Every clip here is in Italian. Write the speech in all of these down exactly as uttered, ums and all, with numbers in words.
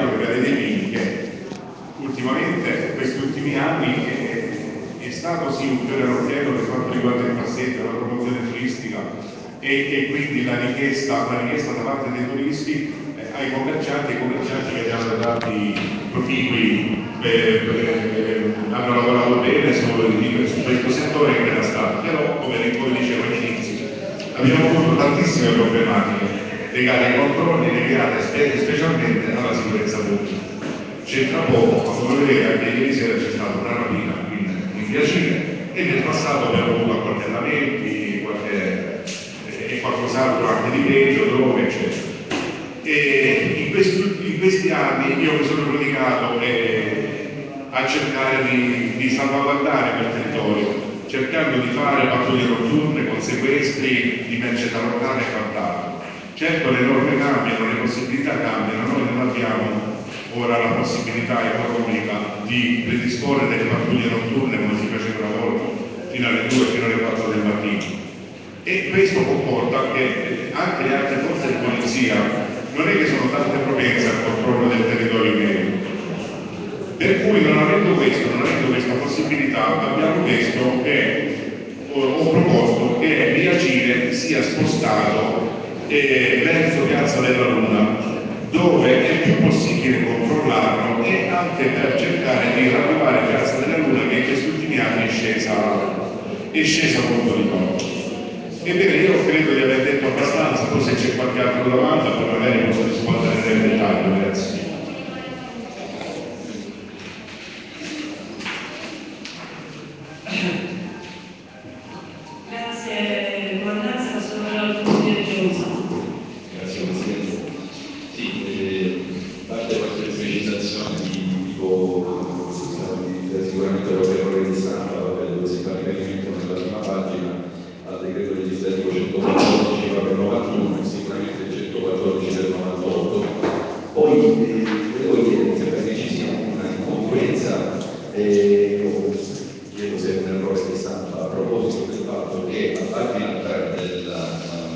chiave per dei vini che ultimamente, questi ultimi anni, è, è stato sì un fiore all'occhiello per quanto riguarda il passetto, la promozione turistica e, e quindi la richiesta, la richiesta da parte dei turisti eh, ai commercianti, ai commercianti che hanno dati proficui, hanno lavorato bene su, su questo settore che era stato, però come come dicevo all'inizio abbiamo avuto tantissime problematiche legate ai controlli, legate spe specialmente alla sicurezza pubblica. C'entra poco, come vedete anche ieri sera c'è stata una rapina in, in via Cile e nel passato abbiamo avuto accoltellamenti, qualche, e qualcos'altro anche di peggio, droghe, eccetera. E in questi, in questi anni io mi sono prodigato eh, a cercare di, di salvaguardare quel territorio, cercando di fare pattuglie notturne con sequestri di merce taroccata e quant'altro. Certo le norme cambiano, le possibilità cambiano, noi non abbiamo ora la possibilità economica di predisporre delle pattuglie notturne come si faceva una volta fino alle due, fino alle quattro del mattino. E questo comporta che anche le altre forze di polizia non è che sono tante propense al controllo del territorio vero. Per cui non avendo questo, non avendo questa possibilità, abbiamo chiesto che, ho, ho proposto che via Cile sia spostato eh, verso Piazza della Luna, dove è più possibile controllarlo e anche per cercare di ravvivare Piazza della Luna che in questi ultimi anni è scesa, è scesa molto di poco. Ebbene, io credo di aver detto abbastanza, poi se c'è qualche altra domanda poi magari posso rispondere nel dettaglio, grazie. Grazie, comandante, passo la parola al consigliere Giosa. Grazie Presidente. Sì, eh, parte qualche precisazione di tipo sicuramente l'operatore di stampa, dove si fa riferimento nella prima pagina al decreto legislativo centoquattordici del novantuno e sicuramente il centoquattordici del novantotto. Poi eh, volevo chiedere perché ci sia una incongruenza, eh, chiedo se è un errore di stampa, a proposito del fatto che a pagina tre della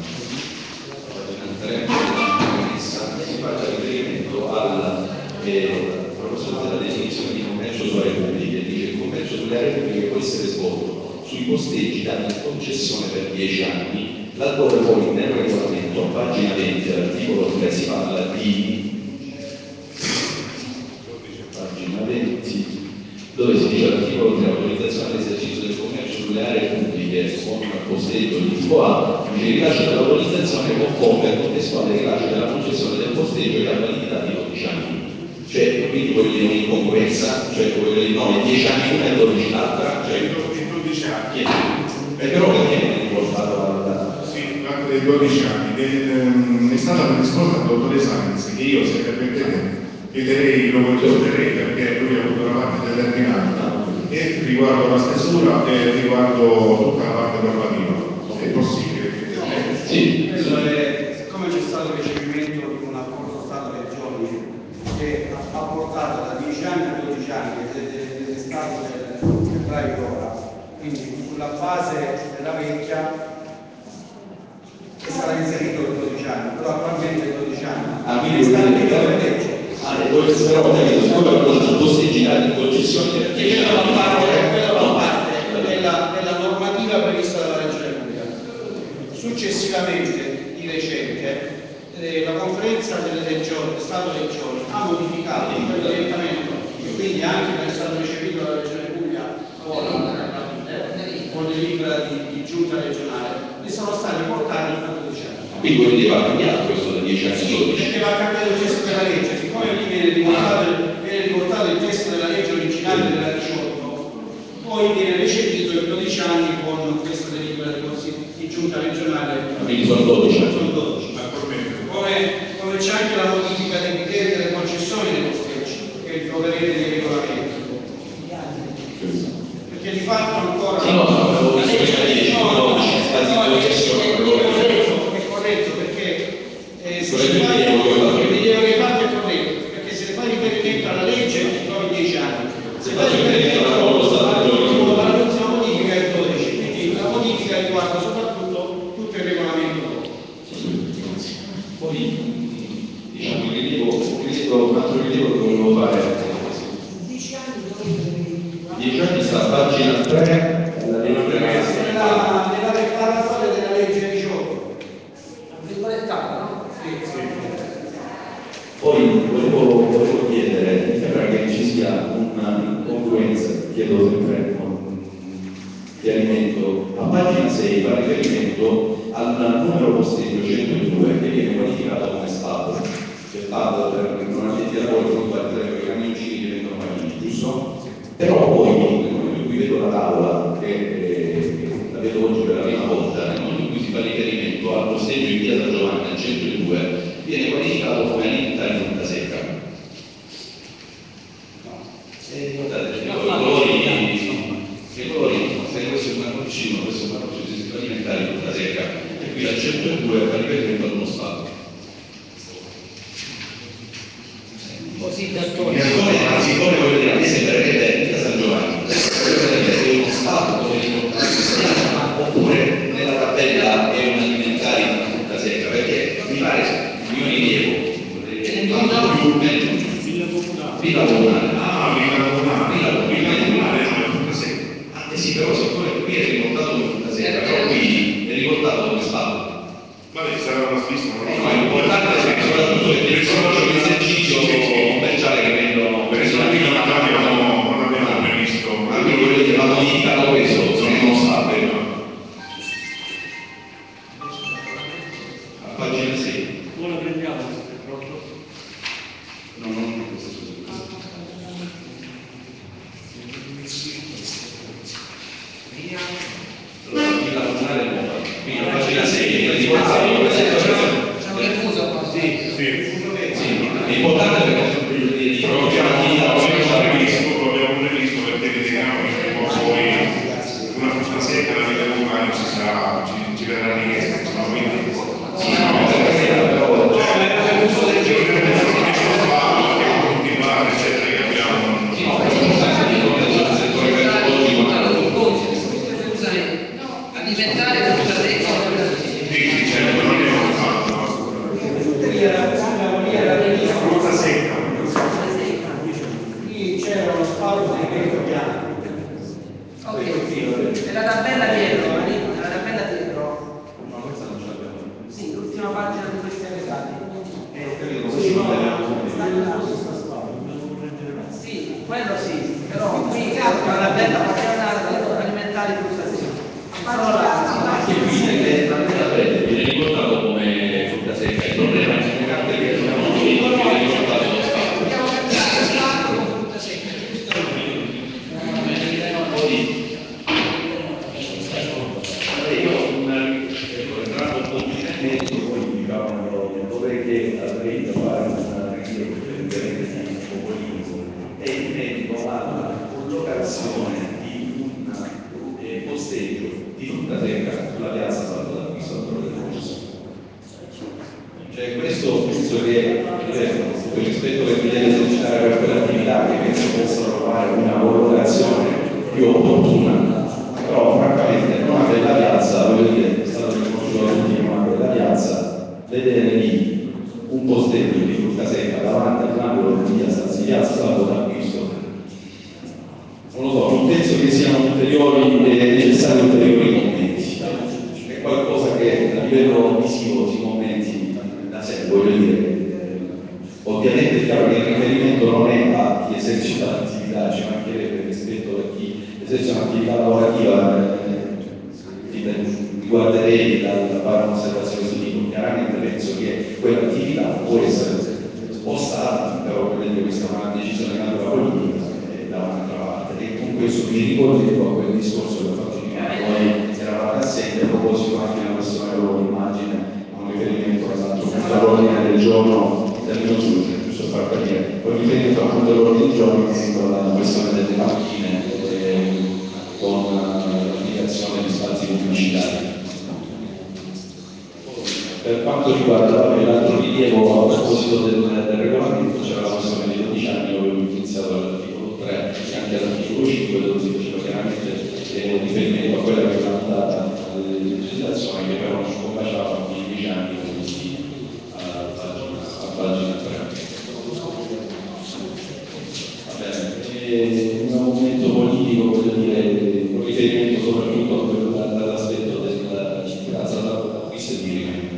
premessa si faccia riferimento alla eh, proposito della definizione di commercio sulle aree pubbliche, dice il commercio sulle aree pubbliche può essere svolto sui posteggi dati in concessione per dieci anni, laddove poi nel regolamento a pagina venti all'articolo tre si parla di pagina venti dove si dice all'articolo tre autorizzazione all'esercizio del commercio sulle aree pubbliche con posteggio di tipo A, il rilascio dell'autorizzazione concorre al contestuale rilascio della concessione del posteggio che ha validità di dodici anni. Cioè, quindi voglio dire un'incongruenza, cioè voglio dire no, dieci anni una e dodici l'altra, cioè dodici anni. E però perché non è riportato alla Sì, durante dei dodici anni. È stata una risposta al dottore Sainz che io, se permettete, chiederei, lo controllerei perché lui ha avuto una parte determinata e riguardo la stesura e riguardo tutta la parte normativa. È possibile? Sì. Siccome c'è stato il recepimento di un accordo Stato-Regioni che ha portato da dieci anni a dodici anni ed è stato del febbraio ora, quindi sulla base della vecchia è stato inserito per dodici anni, però attualmente è dodici anni. Ah, quindi è stato legge. Ah, e poi però ho capito, siccome però sono posteggi dati in concessione per dieci Quella anni. fa parte, quella fa parte della, della normativa prevista dalla Regione Puglia. Successivamente, di recente, eh, la conferenza delle regioni, Stato-Regioni, ha modificato il regolamento e quindi anche per è stato recepito dalla Regione Puglia ora con delibera di, di giunta regionale e sono stati portati a dodici anni. Quindi quindi va cambiato questo da dieci anni a dodici. Perché va cambiato il testo della legge, siccome lì viene riportato, viene riportato il testo della legge originale della diciotto, poi viene recepito in dodici anni con questa delibera di giunta regionale. Quindi sono dodici anni. Sono dodici. Come, come c'è anche la modifica dei criteri delle concessioni dei posteggi, che troverete nei regolamenti. Perché di fatto ancora sì, no, no, no, la legge dieci, no, no, dodici, stati no, concessioni, è corretto, è corretto perché eh, se corretto si fa il rilievo che fatto è corretto, perché se fai riferimento alla legge ti trovi dieci anni, se fai riferimento alla prossima modifica è dodici, quindi la modifica riguarda soprattutto tutto il regolamento. Poi diciamo il rilievo, il rilievo rilievo, un altro rilievo che volevo fare è dieci anni dieci anni sta a pagina tre, la legge Nella, nella declarazione della legge diciotto. virgolettata, no? Sì, sì. Poi volevo, volevo chiedere, mi sembra che ci sia una incongruenza, chiedo sempre un chiarimento. A pagina sei fa riferimento al numero posteggio centodue che viene qualificato come stato, che è stato per non addetti al lavoro per i camioncini diventano macchine, giusto? Però poi, nel momento in cui vedo la tavola, che eh, la vedo oggi per la prima volta, nel momento in cui si fa riferimento al posteggio in via San Giovanni al centodue, viene qualificato come alimentare di frutta secca. Guardate, i colori, i colori, se questo è un marroncino, questo è un marroncino, si fa alimentare di frutta secca, e qui al centodue fa riferimento ad uno stato. Così da Siccome, siccome voglio dire, a me sembrerebbe via San Giovanni, è uno stato come riportato, oppure nella tabella è un alimentare di frutta secca, perché mi pare il mio rilievo Villa Comunale. Ah, Villa Comunale. Villa Villa Comunale è una frutta secca. Ah, eh sì, però siccome qui è riportato come frutta secca, però qui è riportato come stato. Vabbè, sarà una stessa, non lo so. No, è importante perché soprattutto che il socio l'esercizio commerciale che vendono Questo qui non abbiamo, non abbiamo previsto. ma quindi voglio dire, la modifica questo, non sta bene. A pagina sei. Ora prendiamo questo pronto? No, non questo. Allora, Villa Comunale è nuova. Quindi a pagina sei è riportato come C'è un refuso qua. Sì, sì. sì, è importante perché di fronte alla Lo abbiamo attività previsto, lo abbiamo previsto perché riteniamo che poi una frutta secca la Villa Comunale ci sarà, ci, ci verrà richiesta, no? Quindi sì, no, però continuare, eccetera, che abbiamo. sì, no, però è importante di fronte al settore merceologico. Scusami, alimentare frutta secca. Sì, sì, certo, non abbiamo fatto, no? Frutta secca. Qui c'era uno spazio di questo piano. Ok, nella tabella dietro, nella tabella dietro, Ma questa non ce l'abbiamo. sì, l'ultima pagina di questi allegati. Sì, no, Sì, quello sì, però qui la tabella paternale alimentare frutta secca. Solo la Anche qui nelle tabelle viene riportato come frutta secca, il problema è che le carte che abbiamo qui viene riportato lo stato. dobbiamo cambiare stato con frutta secca. Poi io un entrato un po' di merito, poi diciamo dove che avrei da fare una rilievo prevalentemente di un popolino è in merito alla collocazione di un eh, posteggio di frutta secca sulla piazza Salvo d'Acquisto Antonio del Corso. Cioè questo penso che ripeto, per rispetto che mi deve esercitare per quell'attività che penso possa trovare una collocazione più opportuna, però francamente non a quella piazza, voglio dire, è stato riconosciuto da tutti, non a quella piazza, vedere lì un posteggio di frutta secca davanti all'angolo di via Piazza Salvo d'Acquisto, non lo so, non penso che siano ulteriori e necessari ulteriori commenti, è qualcosa che a livello visivo si commenti da sé, voglio dire. Ovviamente è chiaro che il riferimento non è a chi esercita l'attività, ci mancherebbe rispetto a chi esercita un'attività lavorativa, eh, riguarderei da fare un'osservazione su tipo. Chiaramente penso che quell'attività può essere spostata, però vedete questa è una decisione di natura politica eh, da un'altra parte. E con questo mi ricollego a quel discorso che ho fatto prima, noi eravamo assenti a proposito anche della questione dell'immagine, un riferimento all'altro punto all'ordine del giorno. Termino subito, giusto per far capire. Con riferimento appunto all'ordine del giorno con la questione delle macchine eh, con l'applicazione di spazi pubblicitari. Per quanto riguarda l'altro rilievo a proposito del, del regolamento, c'era la questione dei dodici anni dove avevo iniziato all'articolo tre e anche all'articolo cinque dove si faceva chiaramente eh, riferimento a quella che è una legislazione che però non combaciava con i dieci anni previsti a pagina tre. è un momento politico, voglio dire, con riferimento soprattutto all'aspetto della casa d'acquisto e di rimanere.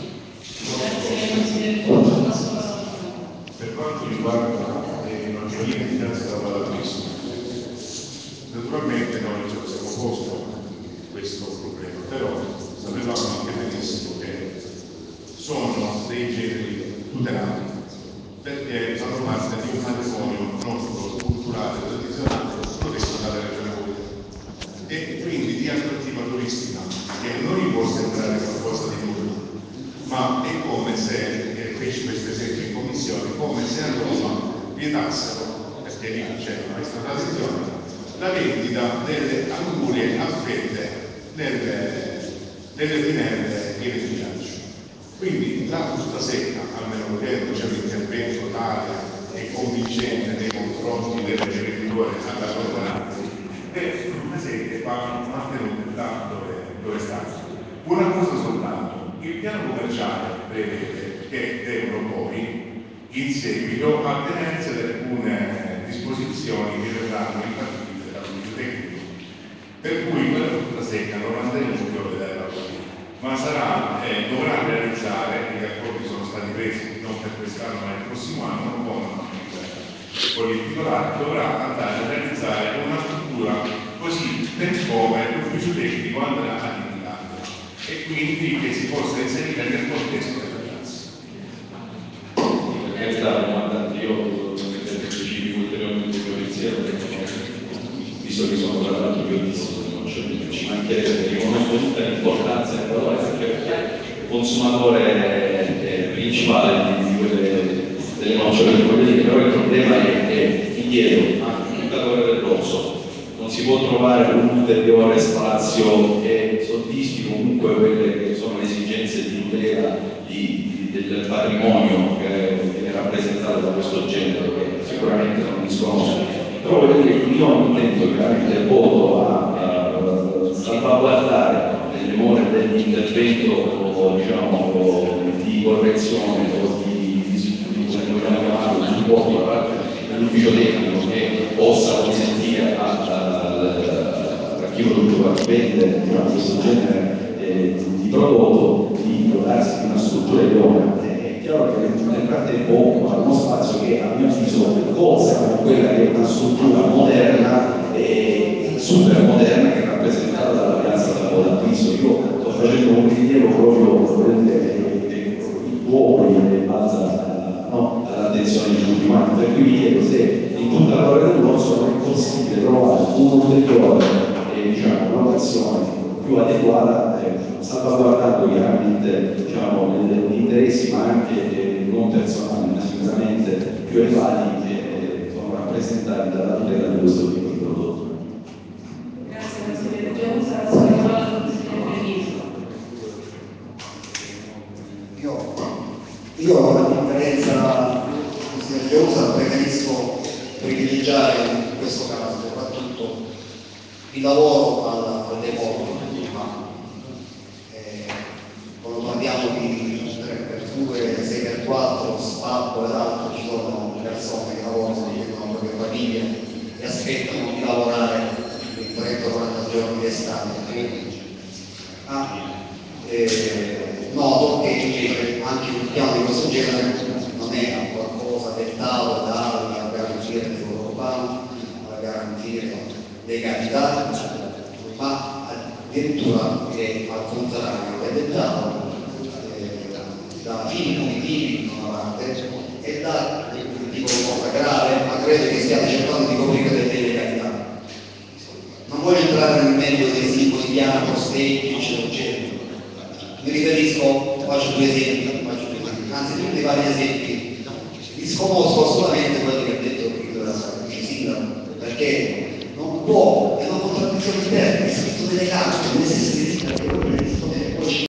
Per quanto riguarda le ragioni di casa d'acquisto, naturalmente noi ci siamo posto questo problema, però sapevamo anche benissimo che sono dei generi tutelati perché fanno parte di un patrimonio nostro culturale tradizionale protetto dalle regioni Puglia e quindi di attrattiva turistica che non gli può sembrare qualcosa di nuovo, ma è come se, e feci questo esempio in commissione, come se a Roma vietassero, perché lì c'è questa tradizione, la vendita delle angurie affette nelle, nelle minelle piene di ghiaccio. Quindi la frusta secca, almeno credo c'è un intervento tale e convincente nei confronti del ricercatore ad allontanarsi, le fruste secche vanno mantenute là dove, dove stanno. Una cosa soltanto, il piano commerciale prevede che devono poi in seguito attenersi ad alcune disposizioni che verranno impartite dall'ufficio tecnico, per cui quella frutta secca non andrà in giro della politica, ma sarà, eh, dovrà realizzare, e gli accordi sono stati presi non per quest'anno ma nel prossimo anno con, con il titolare, dovrà andare a realizzare una struttura così per come l'ufficio tecnico andrà ad indicarla e quindi che si possa inserire nel contesto della piazza. Per carità, comandante, io per specifico ulteriormente il mio pensiero, visto che sono tra l'altro giornalista, ci mancherebbe, perché riconosco tutta l'importanza del valore, anche perché il consumatore principale di quelle delle nocciole di quelle, però il problema è che mi chiedo, anche un calore del rosso, non si può trovare un ulteriore spazio che soddisfi comunque quelle che sono le esigenze di tutela di, di, del patrimonio che viene rappresentato da questo genere, che sicuramente non disconosco. Però voglio dire, io non intendo chiaramente voto a, a salvaguardare le more dell'intervento, diciamo, di correzione o di, di come vogliamo chiamarlo, di supporto da parte dell'ufficio tecnico che possa consentire a chi vende, diciamo, questo genere eh, di prodotto di dotarsi di una struttura idonea. È chiaro che nel frattempo occupa uno spazio che a mio avviso cozza con quella che è una struttura moderna e super moderna che è rappresentata dalla piazza d'acquisto. Io sto facendo un rilievo proprio i popoli in base no, all'attenzione di tutti quanti, per cui mi chiedo se in tutta la Valle del Rosso non è possibile trovare un ulteriore eh, diciamo, un'azione più adeguata, eh, salvaguardando chiaramente diciamo, gli interessi ma anche eh, non personali, ma sicuramente più elevati che eh, sono rappresentati dalla tutela di questo tipo di prodotto. Grazie consigliere Giunza, la sua parola consigliere Benito. Io, io a differenza del consigliere Giunza preferisco privilegiare in questo caso soprattutto il lavoro al, al deposito, ma eh, quando parliamo di tre per due, sei per quattro, spacco ed altro, ci sono persone che lavorano, hanno le proprie famiglie e aspettano di lavorare in trenta quaranta giorni d'estate. Ah, eh, noto che invece anche un piano di questo genere non è qualcosa dettato dalla garanzia dell'Europa, alla garantire legalità, ma addirittura è al contrario, è dettato eh, da fini punitivi da una parte e da, dico una cosa grave, ma credo che stiate cercando di coprire delle illegalità. Non voglio entrare nel merito dei singoli piani, prospecchi, eccetera, eccetera. Mi riferisco, faccio due esempi, faccio due esempi, anzi tutti i vari esempi. Mi scomosco